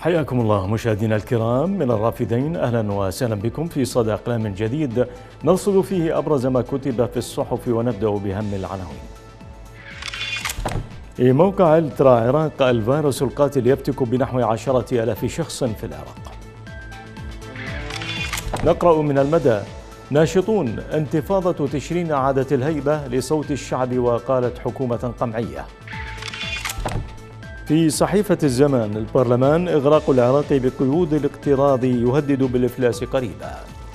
حياكم الله مشاهدينا الكرام من الرافدين، أهلا وسهلا بكم في صدى أقلام جديد نرصد فيه أبرز ما كتب في الصحف، ونبدأ بأهم العناوين. موقع الترا عراق: الفيروس القاتل يفتك بنحو 10,000 شخص في العراق. نقرأ من المدى: ناشطون انتفاضة تشرين أعادت الهيبة لصوت الشعب وقالت حكومة قمعية. في صحيفة الزمان: البرلمان: إغراق العراق بقيود الاقتراض يهدد بالإفلاس قريبا.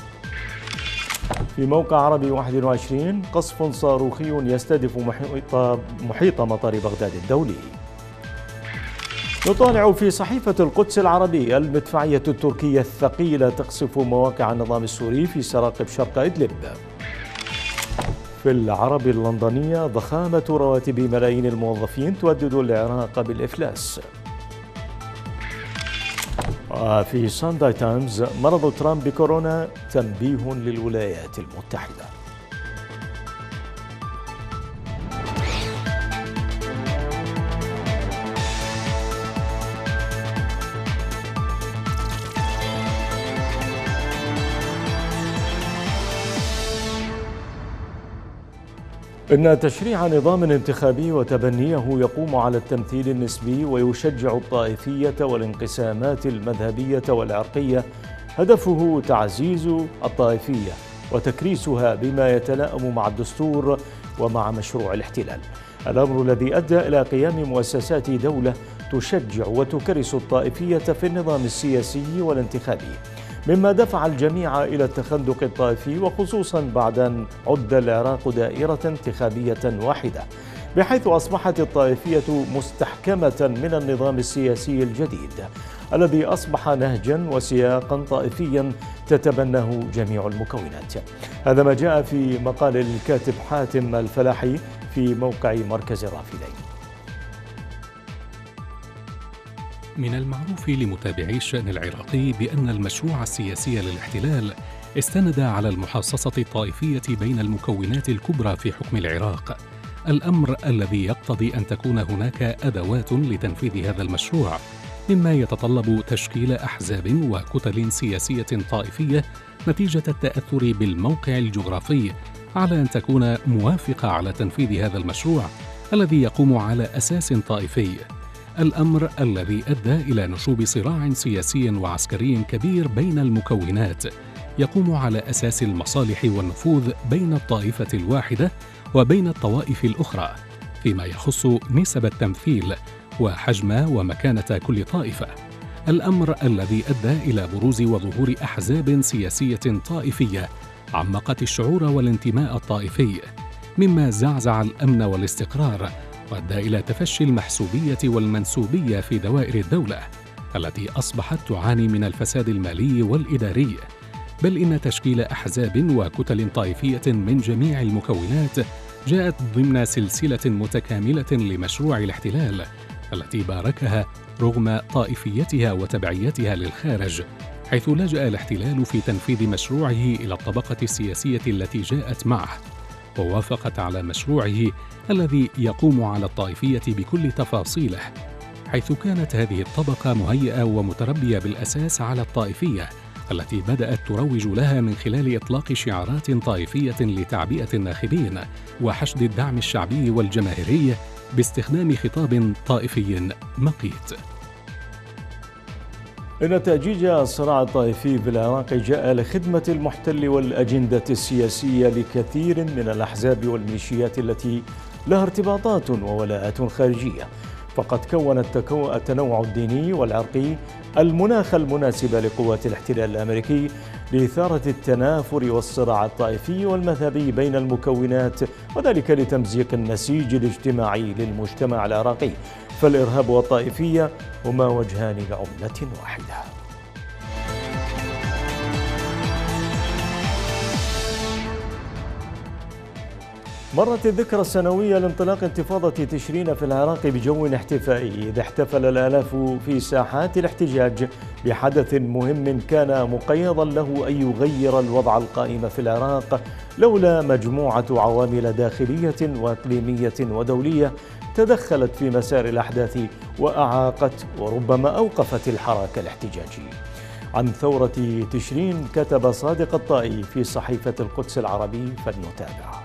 في موقع عربي 21: قصف صاروخي يستهدف محيط مطار بغداد الدولي. نطالع في صحيفة القدس العربي: المدفعية التركية الثقيلة تقصف مواقع النظام السوري في سراقب شرق إدلب. في العربي اللندنية: ضخامة رواتب ملايين الموظفين تهدد العراق بالإفلاس. وفي سانداي تايمز: مرض ترامب بكورونا تنبيه للولايات المتحدة. إن تشريع نظام انتخابي وتبنيه يقوم على التمثيل النسبي ويشجع الطائفية والانقسامات المذهبية والعرقية، هدفه تعزيز الطائفية وتكريسها بما يتلائم مع الدستور ومع مشروع الاحتلال، الأمر الذي أدى إلى قيام مؤسسات دولة تشجع وتكرس الطائفية في النظام السياسي والانتخابي، مما دفع الجميع إلى التخندق الطائفي، وخصوصا بعد أن عد العراق دائرة انتخابية واحدة، بحيث أصبحت الطائفية مستحكمة من النظام السياسي الجديد الذي أصبح نهجا وسياقا طائفيا تتبناه جميع المكونات. هذا ما جاء في مقال الكاتب حاتم الفلاحي في موقع مركز الرافدين. من المعروف لمتابعي الشأن العراقي بأن المشروع السياسي للاحتلال استند على المحاصصة الطائفية بين المكونات الكبرى في حكم العراق، الأمر الذي يقتضي أن تكون هناك أدوات لتنفيذ هذا المشروع، مما يتطلب تشكيل أحزاب وكتل سياسية طائفية نتيجة التأثر بالموقع الجغرافي، على أن تكون موافقة على تنفيذ هذا المشروع الذي يقوم على أساس طائفي، الأمر الذي أدى إلى نشوب صراع سياسي وعسكري كبير بين المكونات يقوم على أساس المصالح والنفوذ بين الطائفة الواحدة وبين الطوائف الأخرى فيما يخص نسب التمثيل وحجم ومكانة كل طائفة، الأمر الذي أدى إلى بروز وظهور أحزاب سياسية طائفية عمقت الشعور والانتماء الطائفي، مما زعزع الأمن والاستقرار وأدى إلى تفشي المحسوبية والمنسوبية في دوائر الدولة التي أصبحت تعاني من الفساد المالي والإداري، بل إن تشكيل أحزاب وكتل طائفية من جميع المكونات جاءت ضمن سلسلة متكاملة لمشروع الاحتلال التي باركها رغم طائفيتها وتبعيتها للخارج، حيث لجأ الاحتلال في تنفيذ مشروعه إلى الطبقة السياسية التي جاءت معه، ووافقت على مشروعه الذي يقوم على الطائفية بكل تفاصيله، حيث كانت هذه الطبقة مهيئة ومتربية بالأساس على الطائفية التي بدأت تروج لها من خلال إطلاق شعارات طائفية لتعبئة الناخبين وحشد الدعم الشعبي والجماهيري باستخدام خطاب طائفي مقيت. إن تأجيج الصراع الطائفي في العراق جاء لخدمة المحتل والأجندة السياسية لكثير من الأحزاب والميليشيات التي لها ارتباطات وولاءات خارجية، فقد كون التنوع الديني والعرقي المناخ المناسب لقوات الاحتلال الأمريكي لإثارة التنافر والصراع الطائفي والمذهبي بين المكونات، وذلك لتمزيق النسيج الاجتماعي للمجتمع العراقي، فالإرهاب والطائفية هما وجهان لعملة واحدة. مرت الذكرى السنوية لانطلاق انتفاضة تشرين في العراق بجو احتفائي، إذ احتفل الآلاف في ساحات الاحتجاج بحدث مهم كان مقيضا له أن يغير الوضع القائم في العراق لولا مجموعة عوامل داخلية وإقليمية ودولية تدخلت في مسار الأحداث وأعاقت وربما أوقفت الحراك الاحتجاجي. عن ثورة تشرين كتب صادق الطائي في صحيفة القدس العربي، فلنتابع.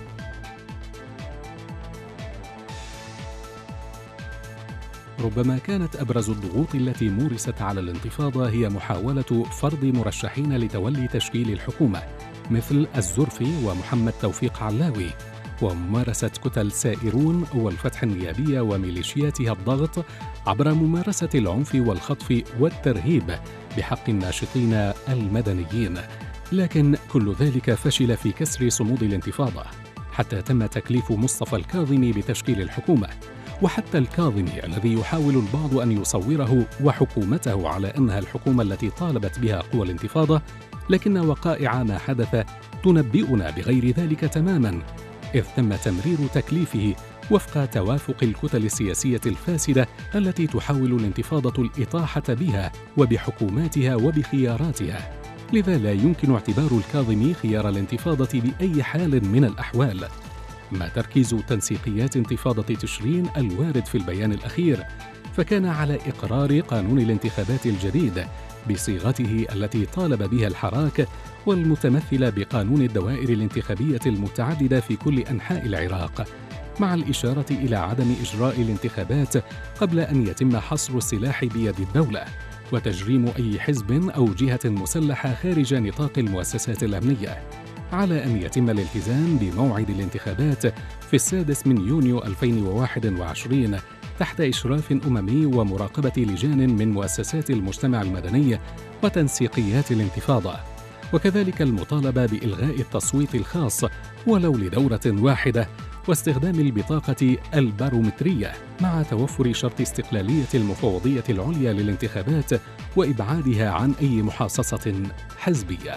ربما كانت أبرز الضغوط التي مورست على الانتفاضة هي محاولة فرض مرشحين لتولي تشكيل الحكومة مثل الزرفي ومحمد توفيق علاوي، وممارسة كتل سائرون والفتح النيابية وميليشياتها الضغط عبر ممارسة العنف والخطف والترهيب بحق الناشطين المدنيين. لكن كل ذلك فشل في كسر صمود الانتفاضة، حتى تم تكليف مصطفى الكاظمي بتشكيل الحكومة. وحتى الكاظمي الذي يحاول البعض أن يصوره وحكومته على أنها الحكومة التي طالبت بها قوى الانتفاضة، لكن وقائع ما حدث تنبئنا بغير ذلك تماماً، إذ تم تمرير تكليفه وفق توافق الكتل السياسية الفاسدة التي تحاول الانتفاضة الإطاحة بها وبحكوماتها وبخياراتها. لذا لا يمكن اعتبار الكاظمي خيار الانتفاضة بأي حال من الأحوال. أما تركيز تنسيقيات انتفاضة تشرين الوارد في البيان الأخير فكان على إقرار قانون الانتخابات الجديد بصيغته التي طالب بها الحراك، والمتمثلة بقانون الدوائر الانتخابية المتعددة في كل أنحاء العراق، مع الإشارة إلى عدم إجراء الانتخابات قبل أن يتم حصر السلاح بيد الدولة، وتجريم أي حزب أو جهة مسلحة خارج نطاق المؤسسات الأمنية، على أن يتم الالتزام بموعد الانتخابات في 6 يونيو 2021 تحت إشراف أممي ومراقبة لجان من مؤسسات المجتمع المدني وتنسيقيات الانتفاضة، وكذلك المطالبة بإلغاء التصويت الخاص ولو لدورة واحدة، واستخدام البطاقة البارومترية مع توفر شرط استقلالية المفوضية العليا للانتخابات وإبعادها عن أي محاصصة حزبية.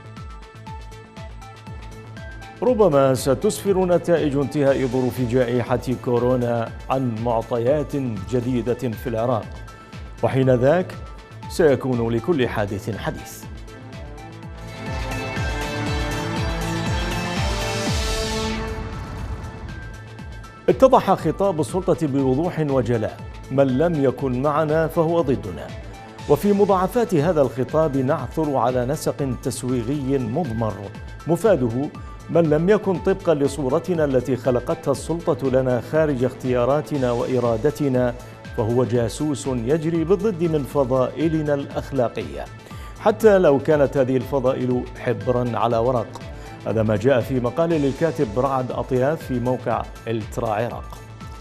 ربما ستسفر نتائج انتهاء ظروف جائحة كورونا عن معطيات جديدة في العراق، وحين ذاك سيكون لكل حادث حديث. اتضح خطاب السلطة بوضوح وجلاء: من لم يكن معنا فهو ضدنا. وفي مضاعفات هذا الخطاب نعثر على نسق تسويغي مضمر مفاده: من لم يكن طبقا لصورتنا التي خلقتها السلطة لنا خارج اختياراتنا وإرادتنا فهو جاسوس يجري بالضد من فضائلنا الأخلاقية، حتى لو كانت هذه الفضائل حبرا على ورق. هذا ما جاء في مقال للكاتب رعد أطياف في موقع الترا عراق.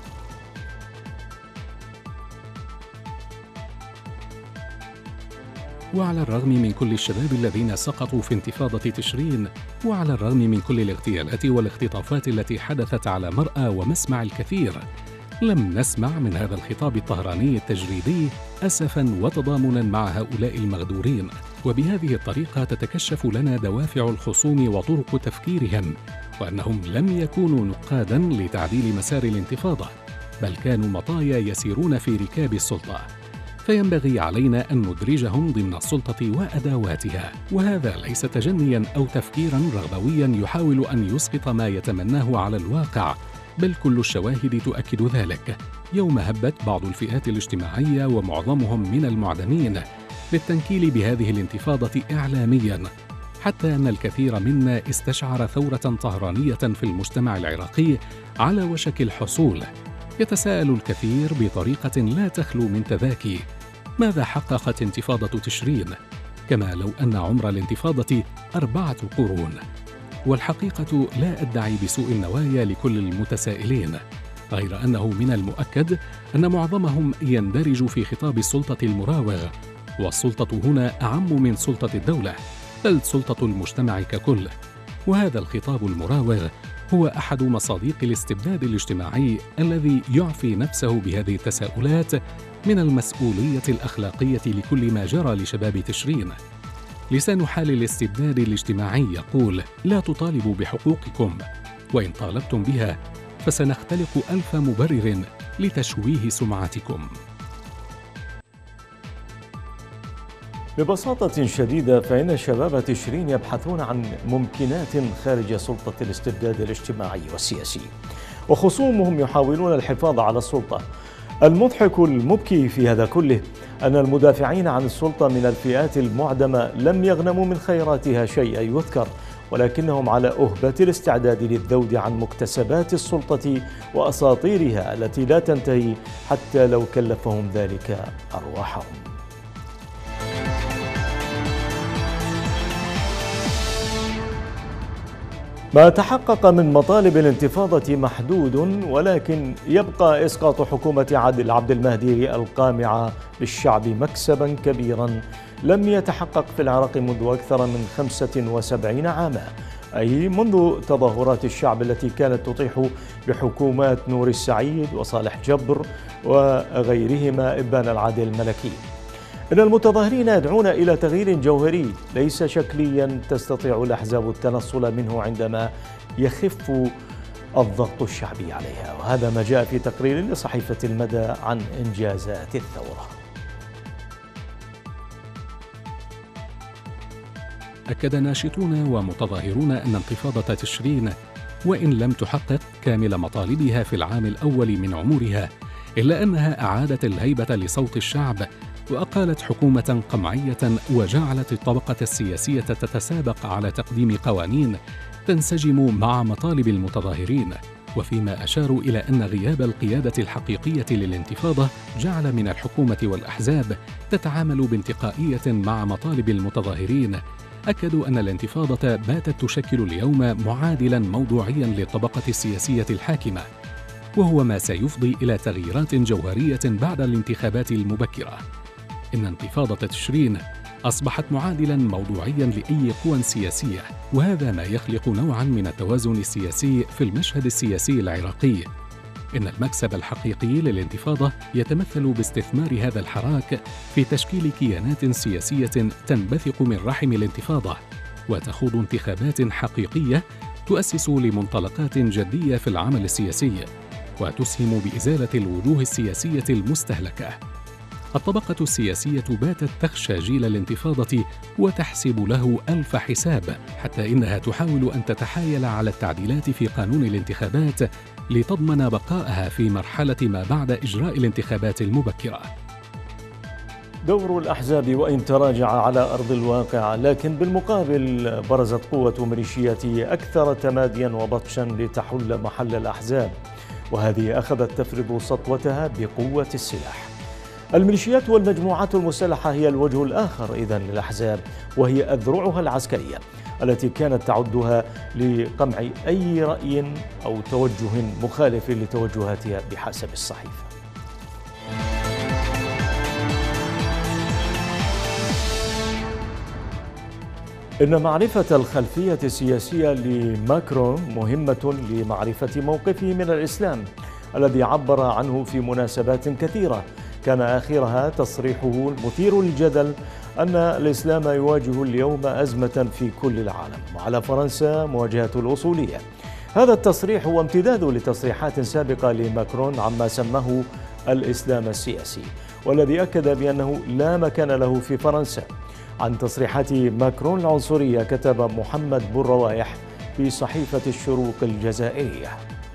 وعلى الرغم من كل الشباب الذين سقطوا في انتفاضة تشرين، وعلى الرغم من كل الاغتيالات والاختطافات التي حدثت على مرأى ومسمع الكثير، لم نسمع من هذا الخطاب الطهراني التجريدي أسفاً وتضامناً مع هؤلاء المغدورين. وبهذه الطريقة تتكشف لنا دوافع الخصوم وطرق تفكيرهم، وأنهم لم يكونوا نقاداً لتعديل مسار الانتفاضة، بل كانوا مطايا يسيرون في ركاب السلطة، فينبغي علينا أن ندرجهم ضمن السلطة وأدواتها. وهذا ليس تجنياً أو تفكيراً رغبوياً يحاول أن يسقط ما يتمناه على الواقع، بل كل الشواهد تؤكد ذلك، يوم هبت بعض الفئات الاجتماعية ومعظمهم من المعدمين للتنكيل بهذه الانتفاضة إعلامياً، حتى أن الكثير منا استشعر ثورة طهرانية في المجتمع العراقي على وشك الحصول. يتساءل الكثير بطريقة لا تخلو من تذاكي: ماذا حققت انتفاضة تشرين؟ كما لو أن عمر الانتفاضة 4 قرون. والحقيقة لا أدعي بسوء النوايا لكل المتسائلين، غير أنه من المؤكد أن معظمهم يندرج في خطاب السلطة المراوغ، والسلطة هنا أعم من سلطة الدولة، بل سلطة المجتمع ككل. وهذا الخطاب المراوغ هو أحد مصادق الاستبداد الاجتماعي الذي يعفي نفسه بهذه التساؤلات من المسؤولية الأخلاقية لكل ما جرى لشباب تشرين. لسان حال الاستبداد الاجتماعي يقول: لا تطالبوا بحقوقكم، وإن طالبتم بها فسنختلق 1000 مبرر لتشويه سمعتكم. ببساطة شديدة فإن شباب تشرين يبحثون عن ممكنات خارج سلطة الاستبداد الاجتماعي والسياسي، وخصومهم يحاولون الحفاظ على السلطة. المضحك المبكي في هذا كله أن المدافعين عن السلطة من الفئات المعدمة لم يغنموا من خيراتها شيئا يذكر، ولكنهم على أهبة الاستعداد للذود عن مكتسبات السلطة وأساطيرها التي لا تنتهي حتى لو كلفهم ذلك أرواحهم. ما تحقق من مطالب الانتفاضة محدود، ولكن يبقى إسقاط حكومة عبد المهدي القامعة بالشعب مكسبا كبيرا لم يتحقق في العراق منذ أكثر من 75 عاما، أي منذ تظاهرات الشعب التي كانت تطيح بحكومات نور السعيد وصالح جبر وغيرهما إبان العدل الملكي. إن المتظاهرين يدعون إلى تغيير جوهري ليس شكليا تستطيع الأحزاب التنصل منه عندما يخف الضغط الشعبي عليها، وهذا ما جاء في تقرير لصحيفة المدى عن إنجازات الثورة. أكد ناشطون ومتظاهرون أن انتفاضة تشرين وإن لم تحقق كامل مطالبها في العام الأول من عمرها، إلا أنها أعادت الهيبة لصوت الشعب وأقالت حكومة قمعية وجعلت الطبقة السياسية تتسابق على تقديم قوانين تنسجم مع مطالب المتظاهرين، وفيما أشاروا إلى أن غياب القيادة الحقيقية للانتفاضة جعل من الحكومة والأحزاب تتعامل بانتقائية مع مطالب المتظاهرين. أكدوا أن الانتفاضة باتت تشكل اليوم معادلاً موضوعياً للطبقة السياسية الحاكمة، وهو ما سيفضي إلى تغييرات جوهرية بعد الانتخابات المبكرة. إن انتفاضة تشرين أصبحت معادلاً موضوعياً لأي قوى سياسية، وهذا ما يخلق نوعاً من التوازن السياسي في المشهد السياسي العراقي. إن المكسب الحقيقي للانتفاضة يتمثل باستثمار هذا الحراك في تشكيل كيانات سياسية تنبثق من رحم الانتفاضة وتخوض انتخابات حقيقية تؤسس لمنطلقات جدية في العمل السياسي وتسهم بإزالة الوجوه السياسية المستهلكة. الطبقة السياسية باتت تخشى جيل الانتفاضة وتحسب له ألف حساب، حتى إنها تحاول أن تتحايل على التعديلات في قانون الانتخابات لتضمن بقائها في مرحلة ما بعد إجراء الانتخابات المبكرة. دور الأحزاب وإن تراجع على أرض الواقع، لكن بالمقابل برزت قوة ميليشياته أكثر تماديا وبطشا لتحل محل الأحزاب، وهذه أخذت تفرض سطوتها بقوة السلاح. الميليشيات والمجموعات المسلحة هي الوجه الآخر إذن للأحزاب، وهي أذرعها العسكرية التي كانت تعدها لقمع أي رأي أو توجه مخالف لتوجهاتها بحسب الصحيفة. إن معرفة الخلفية السياسية لماكرون مهمة لمعرفة موقفه من الإسلام الذي عبر عنه في مناسبات كثيرة، كان آخرها تصريحه المثير للجدل أن الإسلام يواجه اليوم أزمة في كل العالم وعلى فرنسا مواجهة الأصولية. هذا التصريح هو امتداد لتصريحات سابقة لماكرون عما سماه الإسلام السياسي، والذي أكد بأنه لا مكان له في فرنسا. عن تصريحات ماكرون العنصرية كتب محمد بوروايح في صحيفة الشروق الجزائرية: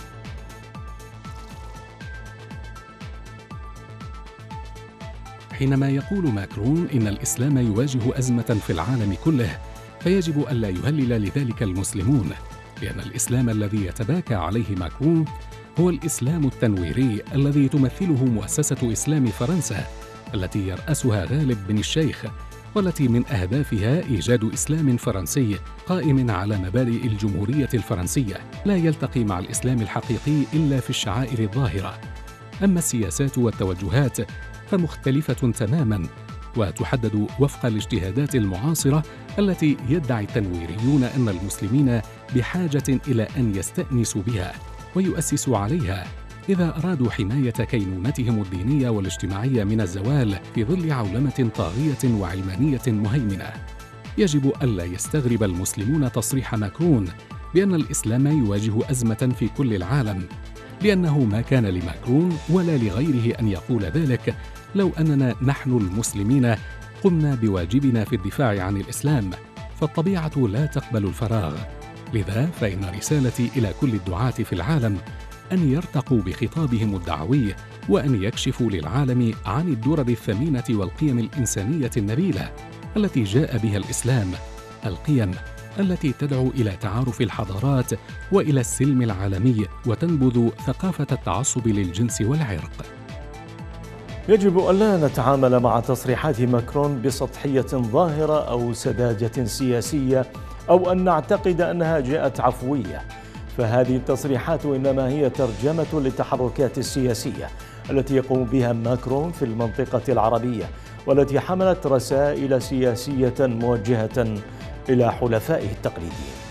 حينما يقول ماكرون إن الإسلام يواجه أزمة في العالم كله، فيجب ألا يهلل لذلك المسلمون، لأن الإسلام الذي يتباكى عليه ماكرون هو الإسلام التنويري الذي تمثله مؤسسة إسلام فرنسا التي يرأسها غالب بن الشيخ، والتي من أهدافها إيجاد إسلام فرنسي قائم على مبادئ الجمهورية الفرنسية لا يلتقي مع الإسلام الحقيقي إلا في الشعائر الظاهرة. أما السياسات والتوجهات فمختلفة تماماً، وتحدد وفق الاجتهادات المعاصرة التي يدعي التنويريون أن المسلمين بحاجة إلى أن يستأنسوا بها ويؤسسوا عليها إذا أرادوا حماية كينونتهم الدينية والاجتماعية من الزوال في ظل عولمة طاغية وعلمانية مهيمنة. يجب ألا يستغرب المسلمون تصريح ماكرون بأن الإسلام يواجه أزمة في كل العالم، لأنه ما كان لماكرون ولا لغيره أن يقول ذلك لو أننا نحن المسلمين قمنا بواجبنا في الدفاع عن الإسلام، فالطبيعة لا تقبل الفراغ. لذا فإن رسالتي إلى كل الدعاة في العالم أن يرتقوا بخطابهم الدعوي وأن يكشفوا للعالم عن الدرر الثمينة والقيم الإنسانية النبيلة التي جاء بها الإسلام، القيم التي تدعو إلى تعارف الحضارات وإلى السلم العالمي وتنبذ ثقافة التعصب للجنس والعرق. يجب ألا نتعامل مع تصريحات ماكرون بسطحية ظاهرة أو سذاجة سياسية أو أن نعتقد أنها جاءت عفوية، فهذه التصريحات إنما هي ترجمة للتحركات السياسية التي يقوم بها ماكرون في المنطقة العربية، والتي حملت رسائل سياسية موجهة إلى حلفائه التقليديين.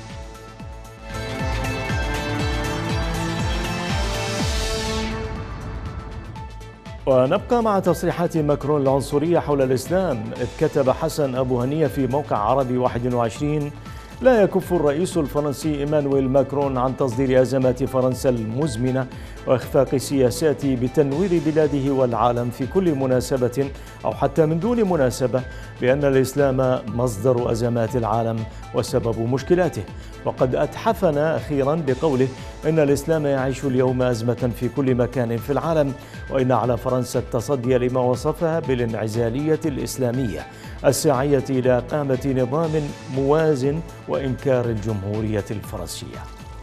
ونبقى مع تصريحات ماكرون العنصرية حول الإسلام، إذ كتب حسن أبو هنية في موقع عربي 21: لا يكف الرئيس الفرنسي إيمانويل ماكرون عن تصدير أزمات فرنسا المزمنة وإخفاق سياسات بتنوير بلاده والعالم في كل مناسبة أو حتى من دون مناسبة بأن الإسلام مصدر أزمات العالم وسبب مشكلاته. وقد أتحفنا أخيرا بقوله إن الإسلام يعيش اليوم أزمة في كل مكان في العالم، وإن على فرنسا التصدي لما وصفها بالانعزالية الإسلامية الساعية إلى إقامة نظام موازن وإنكار الجمهورية الفرنسية.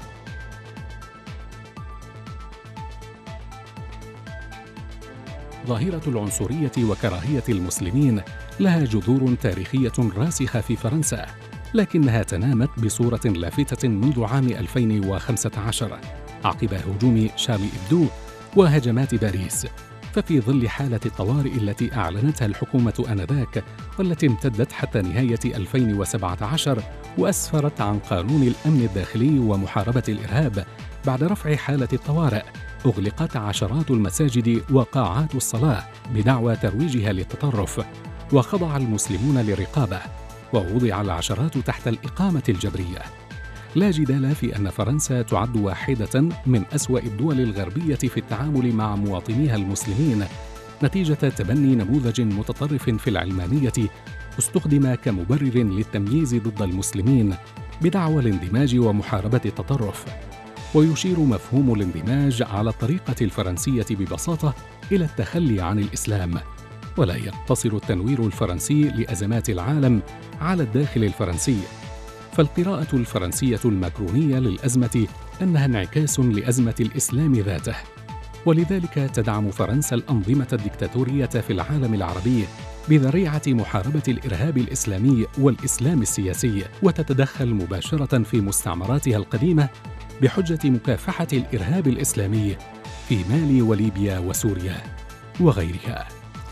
ظاهرة العنصرية وكراهية المسلمين لها جذور تاريخية راسخة في فرنسا، لكنها تنامت بصورة لافتة منذ عام 2015 عقب هجوم شارلي إبدو وهجمات باريس. ففي ظل حالة الطوارئ التي أعلنتها الحكومة آنذاك والتي امتدت حتى نهاية 2017 وأسفرت عن قانون الأمن الداخلي ومحاربة الإرهاب، بعد رفع حالة الطوارئ أغلقت عشرات المساجد وقاعات الصلاة بدعوى ترويجها للتطرف، وخضع المسلمون للرقابة، ووضع العشرات تحت الإقامة الجبرية. لا جدال في أن فرنسا تعد واحدة من أسوأ الدول الغربية في التعامل مع مواطنيها المسلمين، نتيجة تبني نموذج متطرف في العلمانية استخدم كمبرر للتمييز ضد المسلمين بدعوى الاندماج ومحاربة التطرف. ويشير مفهوم الاندماج على الطريقة الفرنسية ببساطة إلى التخلي عن الإسلام، ولا يقتصر التنوير الفرنسي لأزمات العالم على الداخل الفرنسي. فالقراءة الفرنسية الماكرونية للأزمة أنها انعكاس لأزمة الإسلام ذاته، ولذلك تدعم فرنسا الأنظمة الدكتاتورية في العالم العربي بذريعة محاربة الإرهاب الإسلامي والإسلام السياسي، وتتدخل مباشرة في مستعمراتها القديمة بحجة مكافحة الإرهاب الإسلامي في مالي وليبيا وسوريا وغيرها.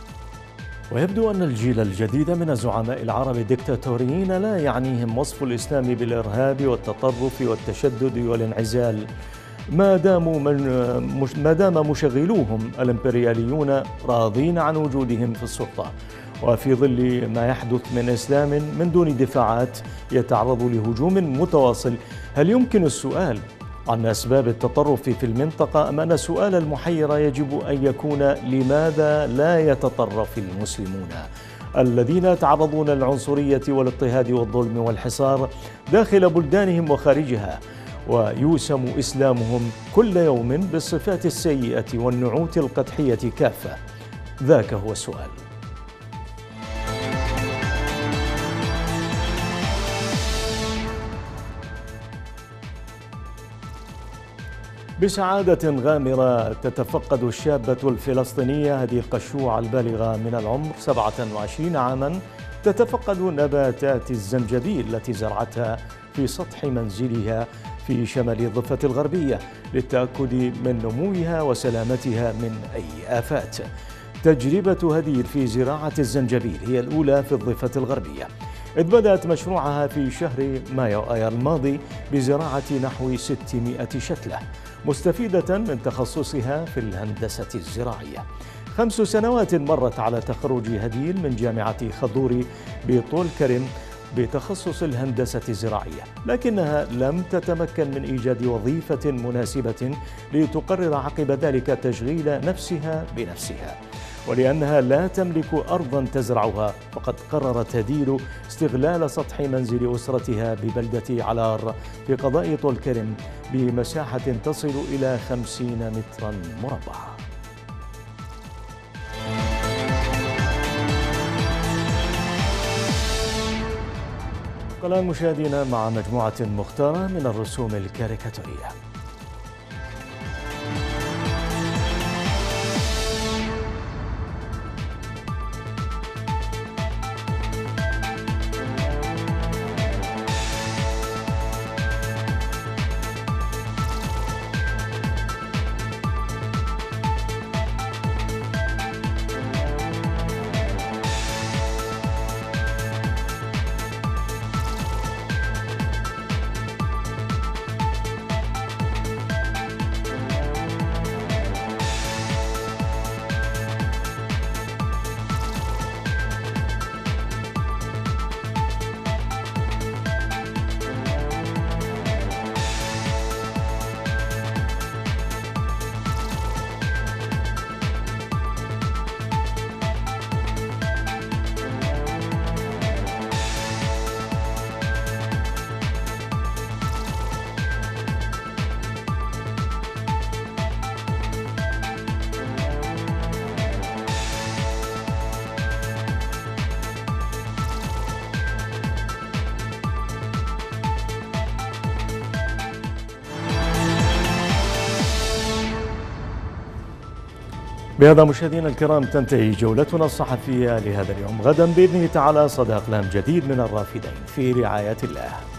ويبدو أن الجيل الجديد من الزعماء العرب الدكتاتوريين لا يعنيهم وصف الإسلام بالإرهاب والتطرف والتشدد والانعزال، ما دام مشغلوهم الإمبرياليون راضين عن وجودهم في السلطة. وفي ظل ما يحدث من إسلام من دون دفاعات يتعرض لهجوم متواصل، هل يمكن السؤال عن أسباب التطرف في المنطقة، أم أن السؤال المحير يجب أن يكون لماذا لا يتطرف المسلمون الذين يتعرضون للعنصرية والاضطهاد والظلم والحصار داخل بلدانهم وخارجها، ويوسم إسلامهم كل يوم بالصفات السيئة والنعوت القدحية كافة؟ ذاك هو السؤال. بسعادة غامرة تتفقد الشابة الفلسطينية هذه القشوع البالغة من العمر 27 عاما تتفقد نباتات الزنجبيل التي زرعتها في سطح منزلها في شمال الضفة الغربية للتأكد من نموها وسلامتها من أي آفات. تجربة هدير في زراعة الزنجبيل هي الأولى في الضفة الغربية، إذ بدأت مشروعها في شهر مايو آيار الماضي بزراعة نحو 600 شتلة، مستفيدة من تخصصها في الهندسة الزراعية. 5 سنوات مرت على تخرج هديل من جامعة خضوري بطول كرم بتخصص الهندسة الزراعية، لكنها لم تتمكن من إيجاد وظيفة مناسبة لتقرر عقب ذلك تشغيل نفسها بنفسها. ولأنها لا تملك أرضا تزرعها، فقد قررت هديل استغلال سطح منزل أسرتها ببلدة علار في قضاء طول كرم بمساحة تصل إلى 50 مترا مربعا. الآن مشاهدينا مع مجموعة مختارة من الرسوم الكاريكاتورية. بهذا مشاهدينا الكرام تنتهي جولتنا الصحفية لهذا اليوم. غدا بإذنه تعالى صدى أقلام جديد من الرافدين في رعاية الله.